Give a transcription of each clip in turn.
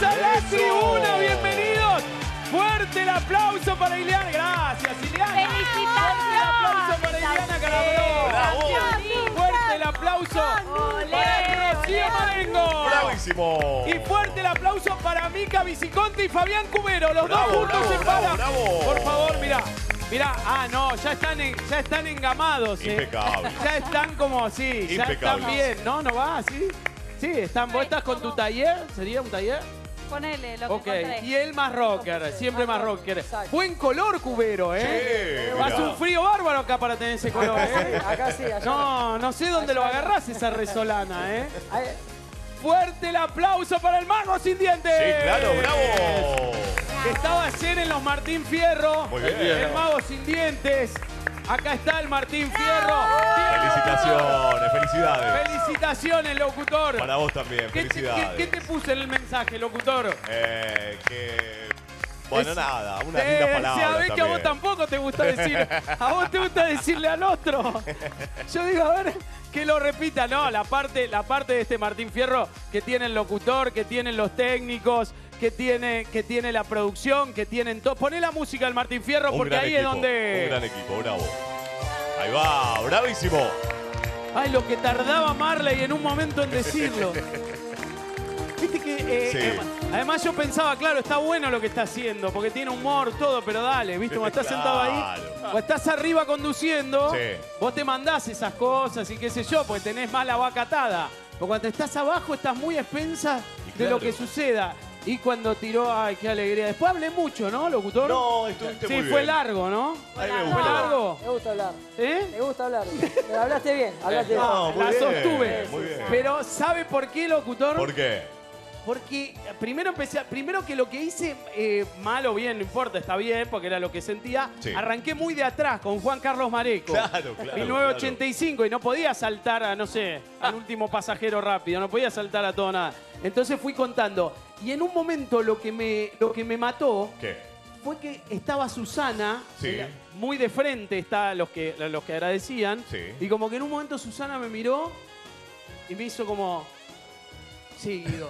a la tribuna, bienvenidos. Fuerte el aplauso para Ileana. Gracias, Ileana. ¡Felicitaciones! Fuerte el aplauso para Ileana Calabró. ¡Bravo! Fuerte el aplauso para Rocío Marengo. ¡Bravísimo! Y fuerte el aplauso para Mica Viciconte y Fabián Cubero. Los Bravo, dos juntos bravo, en bala. bravo. Por favor, mirá. Mirá, no, ya están engamados. Impecable. Ya están como así, ya Impecable. están bien. ¿No va así? Sí, están. ¿Vos estás con tu taller? ¿Sería un taller? Ponele lo que Ok, encontré. y él más rocker, siempre más rocker. Buen color, Cubero, ¿eh? Sí, Hace mirá. un frío bárbaro acá para tener ese color, ¿eh? Acá sí, allá. No sé dónde lo agarrás esa resolana, ¿eh? Fuerte el aplauso para el mago sin dientes. Sí, claro, bravo. Que estaba ayer en los Martín Fierro. Muy bien. El mago sin dientes. Acá está el Martín Fierro. Felicitaciones, felicidades. Felicitaciones, locutor. Para vos también, ¿Qué felicidades. te puse en el mensaje, locutor? Bueno, nada, unas lindas palabras Se ve que a vos también. tampoco te gusta decir. A vos te gusta decirle al otro. Yo digo, a ver, que lo repita. No, la parte de este Martín Fierro que tiene el locutor, que tienen los técnicos, que tiene la producción, que tienen todo. Poné la música del Martín Fierro Un porque gran ahí equipo, es donde. Un gran equipo, bravo. Ahí va, bravísimo. Ay, lo que tardaba Marley en un momento en decirlo. Viste que Sí. además yo pensaba, claro, está bueno lo que está haciendo, porque tiene humor, todo, pero dale, ¿viste? Cuando estás sentado ahí, Claro. o estás arriba conduciendo, Sí. vos te mandás esas cosas y qué sé yo, porque tenés más la vaca atada. Porque cuando estás abajo estás muy a expensas Y de lo claro. que suceda. Y cuando tiró, ay, qué alegría. Después hablé mucho, ¿no, locutor? No, estuviste sí, muy fue bien. largo, ¿no? A mí me ¿Fue gustó. largo? Me gusta hablar. ¿Eh? Me gusta hablar. Pero hablaste bien, hablaste bien. No, muy La bien, sostuve. muy bien. Pero ¿sabe por qué, locutor? ¿Por qué? Porque primero que lo que hice, mal o bien, no importa, está bien, porque era lo que sentía, Sí. arranqué muy de atrás con Juan Carlos Mareco. Claro, claro. 1985 y no podía saltar a, no sé, al último pasajero rápido, no podía saltar a todo nada. Entonces fui contando. Y en un momento lo que me mató ¿Qué? fue que estaba Susana, Sí. muy de frente está los que agradecían, Sí. y como que en un momento Susana me miró y me hizo como... Sí, Guido.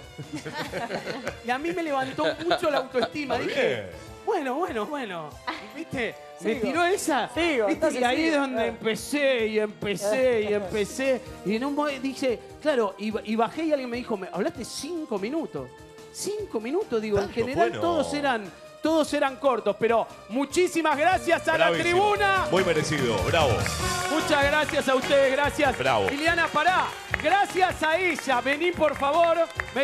Y a mí me levantó mucho la autoestima. Muy Dije, bien. bueno. Y, ¿viste? Me Sigo. tiró esa. Sigo, ¿viste? entonces Y ahí sigo. es donde empecé. Y en un momento dije, claro, y bajé y alguien me dijo, hablaste 5 minutos. 5 minutos, digo. En Tanto, general bueno. todos eran cortos, pero muchísimas gracias a la Bravísimo. tribuna. Muy merecido, bravo. Muchas gracias a ustedes, gracias. Bravo. Ileana, pará. Gracias a ella. Vení, por favor.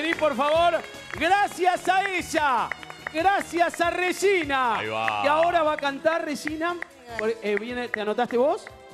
Gracias a ella. Gracias a Regina. Ahí va. Y ahora va a cantar Regina. ¿Te anotaste vos?